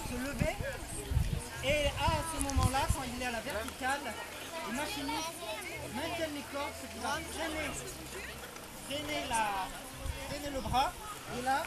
se lever. Et à ce moment-là, quand il est à la verticale, les machinistes maintiennent les cordes, ce qui va freiner le bras. Et là,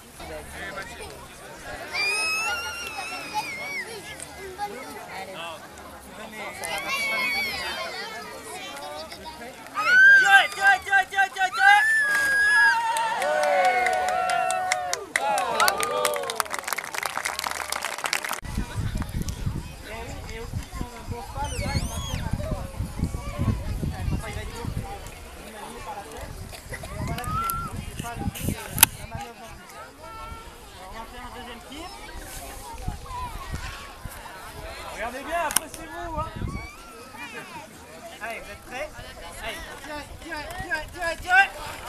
regardez bien, après c'est vous, hein. allez, vous êtes prêts? Allez, tirez.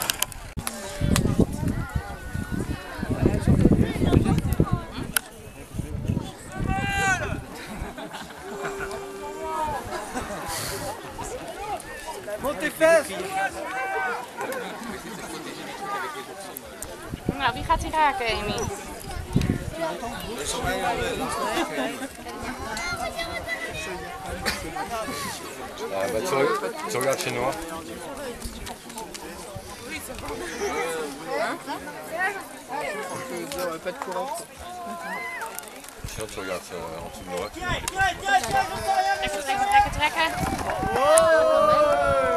Monte tes fesses. Nou, wie gaat die raken, Amy? Bah, tu regardes chez Noah. Pas de courant. Sinon tu regardes en dessous de Noah. Trekken.